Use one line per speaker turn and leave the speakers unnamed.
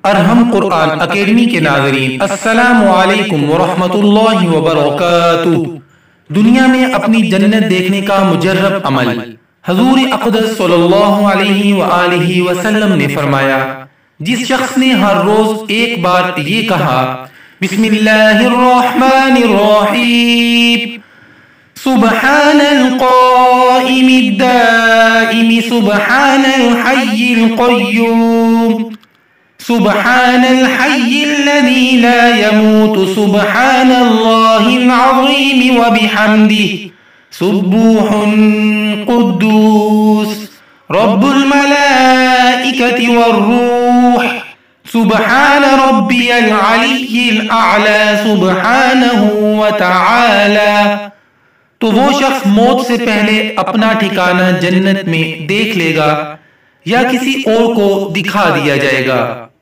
ارہم قرآن academy کے ناظرین، السلام علیکم ورحمۃ اللہ وبرکاتہ۔ دنیا میں اپنی جنت دیکھنے کا مجرب عمل۔ حضور اقدس صلی اللہ علیہ وآلہ وسلم نے فرمایا، جس شخص نے ہر روز ایک بار یہ کہا، بسم اللہ الرحمن الرحیم، سبحان القائم الدائم سبحان الحی القیوم سبحان الحی الذی لا يموت سبحان اللہ العظیم وبحمدہ سبوح قدوس رب الملائکۃ والروح سبحان ربی العلی الاعلی سبحانہ وتعالی۔ تو وہ شخص موت سے پہلے اپنا ٹھکانہ جنت میں دیکھ لے گا یا کسی اور کو دکھا دیا جائے گا۔